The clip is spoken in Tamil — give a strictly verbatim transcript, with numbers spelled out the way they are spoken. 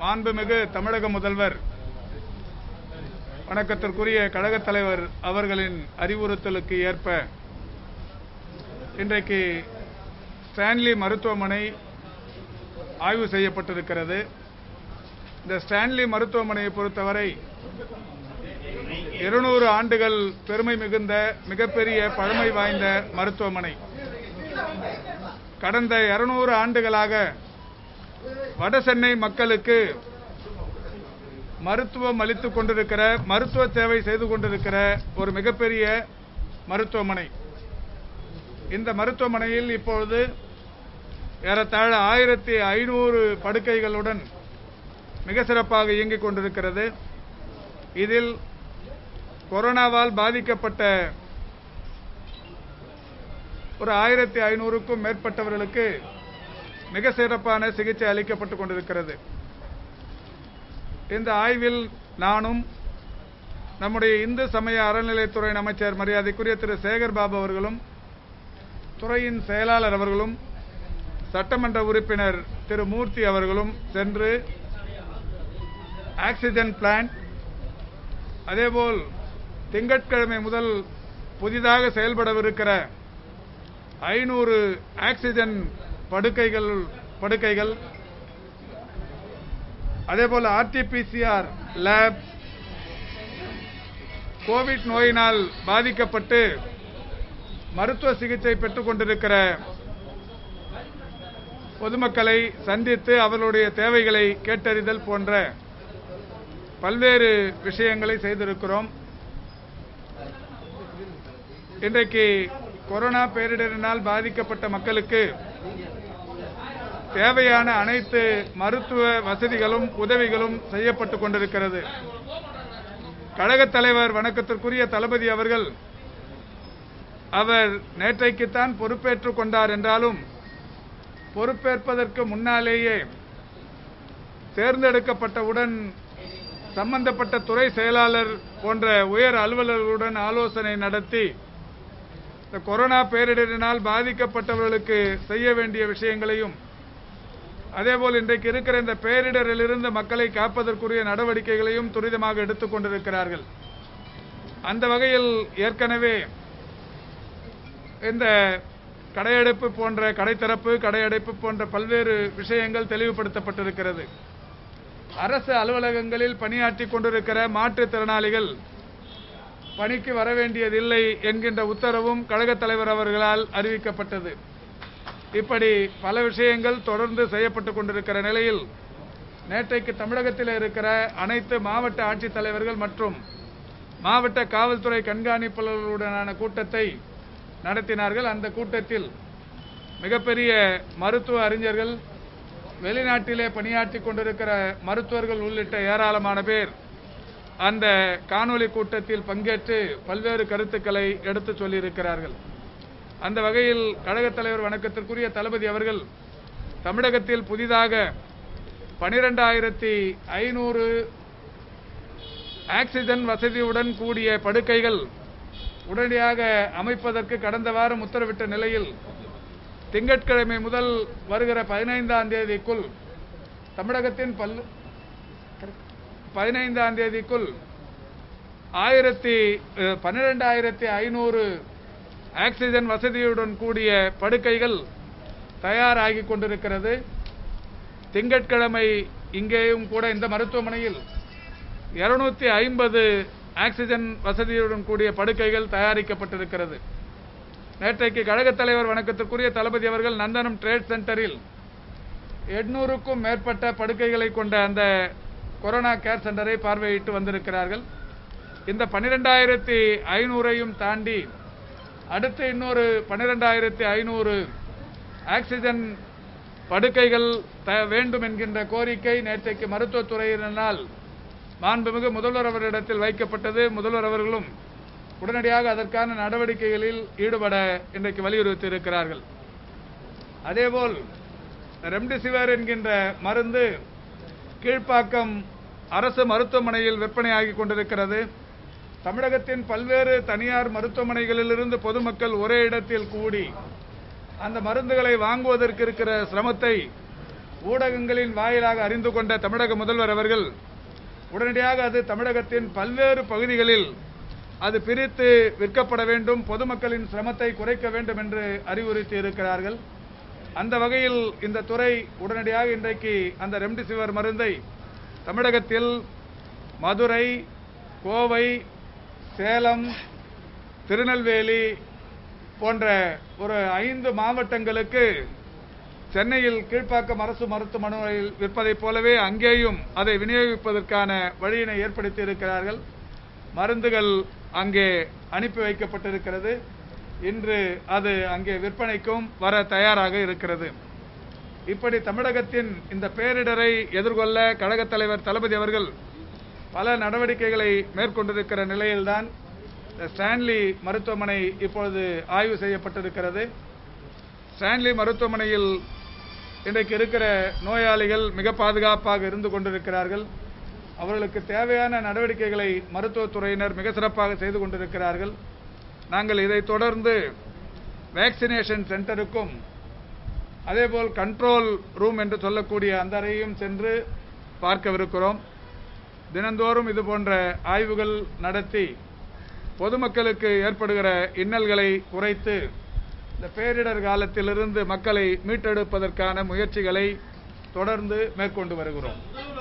மாண்புமிகு தமிழக முதல்வர் வணக்கத்திற்குரிய கழகத் தலைவர் அவர்களின் அறிவுறுத்தலுக்கு ஏற்ப இன்றைக்கு ஸ்டான்லி மருத்துவமனை ஆய்வு செய்யப்பட்டிருக்கிறது. இந்த ஸ்டான்லி மருத்துவமனையை பொறுத்தவரை இருநூறு ஆண்டுகள் பெருமை மிகுந்த மிகப்பெரிய பழமை வாய்ந்த மருத்துவமனை. கடந்த இருநூறு ஆண்டுகளாக வடசென்னை மக்களுக்கு மருத்துவம் அளித்துக் கொண்டிருக்கிற மருத்துவ சேவை செய்து கொண்டிருக்கிற ஒரு மிகப்பெரிய மருத்துவமனை. இந்த மருத்துவமனையில் இப்பொழுது ஏறத்தாழ ஆயிரத்தி ஐநூறு படுக்கைகளுடன் மிக சிறப்பாக இயங்கிக் கொண்டிருக்கிறது. இதில் கொரோனாவால் பாதிக்கப்பட்ட ஒரு ஆயிரத்தி ஐநூறுக்கும் மேற்பட்டவர்களுக்கு மிக சிறப்பான சிகிச்சை அளிக்கப்பட்டுக் கொண்டிருக்கிறது. இந்த ஆய்வில் நானும் நம்முடைய இந்து சமய அறநிலையத்துறை அமைச்சர் மரியாதைக்குரிய திரு சேகர் பாபு அவர்களும், துறையின் செயலாளர் அவர்களும், சட்டமன்ற உறுப்பினர் திரு மூர்த்தி அவர்களும் சென்று ஆக்சிஜன் பிளான்ட், அதேபோல் திங்கட்கிழமை முதல் புதிதாக செயல்படவிருக்கிற ஐநூறு ஆக்சிஜன் படுக்கைகள் படுக்கைகள் அதேபோல் ஆர்டிபிசிஆர் லேப், கோவிட் நோயினால் பாதிக்கப்பட்டு மருத்துவ சிகிச்சை பெற்றுக் கொண்டிருக்கிற பொதுமக்களை சந்தித்து அவர்களுடைய தேவைகளை கேட்டறிதல் போன்ற பல்வேறு விஷயங்களை செய்திருக்கிறோம். இன்றைக்கு கொரோனா பேரிடரினால் பாதிக்கப்பட்ட மக்களுக்கு தேவையான அனைத்து மருத்துவ வசதிகளும் உதவிகளும் செய்யப்பட்டுக் கொண்டிருக்கிறது. கழகத் தலைவர் வணக்கத்திற்குரிய தளபதி அவர்கள் அவர் நேற்றைக்குத்தான் பொறுப்பேற்றுக் கொண்டார் என்றாலும் பொறுப்பேற்பதற்கு முன்னாலேயே தேர்ந்தெடுக்கப்பட்டவுடன் சம்பந்தப்பட்ட துறை செயலாளர் போன்ற உயர் அலுவலர்களுடன் ஆலோசனை நடத்தி இந்த கொரோனா பேரிடரினால் பாதிக்கப்பட்டவர்களுக்கு செய்ய வேண்டிய விஷயங்களையும், அதேபோல் இன்றைக்கு இருக்கிற இந்த பேரிடரிலிருந்து மக்களை காப்பதற்குரிய நடவடிக்கைகளையும் துரிதமாக எடுத்துக் கொண்டிருக்கிறார்கள். அந்த வகையில் ஏற்கனவே இந்த கடையடைப்பு போன்ற கடைத்திறப்பு கடையடைப்பு போன்ற பல்வேறு விஷயங்கள் தெளிவுபடுத்தப்பட்டிருக்கிறது. அரசு அலுவலகங்களில் பணியாற்றிக் கொண்டிருக்கிற மாற்றுத்திறனாளிகள் பணிக்கு வர வேண்டியதில்லை என்கின்ற உத்தரவும் கழகத் தலைவர் அவர்களால் அறிவிக்கப்பட்டது. இப்படி பல விஷயங்கள் தொடர்ந்து செய்யப்பட்டுக் கொண்டிருக்கிற நிலையில் நேற்றைக்கு தமிழகத்தில் இருக்கிற அனைத்து மாவட்ட ஆட்சித்தலைவர்கள் மற்றும் மாவட்ட காவல்துறை கண்காணிப்பாளர்களுடனான கூட்டத்தை நடத்தினார்கள். அந்த கூட்டத்தில் மிகப்பெரிய மருத்துவ அறிஞர்கள், வெளிநாட்டிலே பணியாற்றிக் கொண்டிருக்கிற மருத்துவர்கள் உள்ளிட்ட ஏராளமான பேர் அந்த காணொலி கூட்டத்தில் பங்கேற்று பல்வேறு கருத்துக்களை எடுத்துச் சொல்லியிருக்கிறார்கள். அந்த வகையில் கழகத் தலைவர் வணக்கத்திற்குரிய தளபதி அவர்கள் தமிழகத்தில் புதிதாக பனிரெண்டாயிரத்தி ஐநூறு ஆக்சிஜன் வசதியுடன் கூடிய படுக்கைகள் உடனடியாக அமைப்பதற்கு கடந்த வாரம் உத்தரவிட்ட நிலையில் திங்கட்கிழமை முதல் வருகிற பதினைந்தாம் தேதிக்குள் தமிழகத்தின் பல் பதினைந்தாம் தேதிக்குள் ஆயிரத்தி பன்னிரெண்டாயிரத்தி ஐநூறு ஆக்சிஜன் வசதியுடன் கூடிய படுக்கைகள் தயாராகி கொண்டிருக்கிறது. திங்கட்கிழமை இங்கேயும் கூட இந்த மருத்துவமனையில் இருநூத்தி ஐம்பது ஆக்சிஜன் வசதியுடன் கூடிய படுக்கைகள் தயாரிக்கப்பட்டிருக்கிறது. நேற்றைக்கு கழகத் தலைவர் வணக்கத்திற்குரிய தளபதி அவர்கள் நந்தனம் ட்ரேட் சென்டரில் எண்ணூறுக்கும் மேற்பட்ட படுக்கைகளை கொண்ட அந்த கொரோனா கேர் சென்டரை பார்வையிட்டு வந்திருக்கிறார்கள். இந்த பன்னிரெண்டாயிரத்தி ஐநூறையும் தாண்டி அடுத்து இன்னொரு பன்னிரெண்டாயிரத்தி ஐநூறு ஆக்சிஜன் படுக்கைகள் வேண்டும் என்கின்ற கோரிக்கை நேற்றைக்கு மருத்துவத்துறையினால் மாண்புமிகு முதல்வர் அவரிடத்தில் வைக்கப்பட்டது. முதல்வர் அவர்களும் உடனடியாக அதற்கான நடவடிக்கைகளில் ஈடுபட இன்றைக்கு வலியுறுத்தி இருக்கிறார்கள். அதேபோல் ரெம்டெசிவிர் என்கின்ற மருந்து கீழ்ப்பாக்கம் அரசு மருத்துவமனையில் விற்பனையாகிக் கொண்டிருக்கிறது. தமிழகத்தின் பல்வேறு தனியார் மருத்துவமனைகளிலிருந்து பொதுமக்கள் ஒரே இடத்தில் கூடி அந்த மருந்துகளை வாங்குவதற்கு இருக்கிற சிரமத்தை ஊடகங்களின் வாயிலாக அறிந்து கொண்ட தமிழக முதல்வர் அவர்கள் உடனடியாக அது தமிழகத்தின் பல்வேறு பகுதிகளில் அது பிரித்து விற்கப்பட வேண்டும், பொதுமக்களின் சிரமத்தை குறைக்க வேண்டும் என்று அறிவுறுத்தி இருக்கிறார்கள். அந்த வகையில் இந்த துறை உடனடியாக இன்றைக்கு அந்த ரெம்டெசிவிர் மருந்தை தமிழகத்தில் மதுரை, கோவை, சேலம், திருநெல்வேலி போன்ற ஒரு ஐந்து மாவட்டங்களுக்கு சென்னையில் கீழ்ப்பாக்கம் அரசு மருத்துவமனையில் விற்பதைப் போலவே அங்கேயும் அதை விநியோகிப்பதற்கான வழியினை ஏற்படுத்தி இருக்கிறார்கள். மருந்துகள் அங்கே அனுப்பி வைக்கப்பட்டிருக்கிறது. இன்று அது அங்கே விற்பனைக்கும் வர தயாராக இருக்கிறது. இப்படி தமிழகத்தின் இந்த பேரிடரை எதிர்கொள்ள கழகத் தலைவர் தளபதி அவர்கள் பல நடவடிக்கைகளை மேற்கொண்டிருக்கிற நிலையில்தான் ஸ்டான்லி மருத்துவமனை இப்பொழுது ஆய்வு செய்யப்பட்டிருக்கிறது. ஸ்டான்லி மருத்துவமனையில் இன்றைக்கு இருக்கிற நோயாளிகள் மிக பாதுகாப்பாக இருந்து கொண்டிருக்கிறார்கள். அவர்களுக்கு தேவையான நடவடிக்கைகளை மருத்துவத்துறையினர் மிக சிறப்பாக செய்து கொண்டிருக்கிறார்கள். நாங்கள் இதை தொடர்ந்து வேக்சினேஷன் சென்டருக்கும் அதேபோல் கண்ட்ரோல் ரூம் என்று சொல்லக்கூடிய அந்த அறையும் சென்று பார்க்கவிருக்கிறோம். தினந்தோறும் இதுபோன்ற ஆய்வுகள் நடத்தி பொதுமக்களுக்கு ஏற்படுகிற இன்னல்களை குறைத்து இந்த பேரிடர் காலத்திலிருந்து மக்களை மீட்டெடுப்பதற்கான முயற்சிகளை தொடர்ந்து மேற்கொண்டு வருகிறோம்.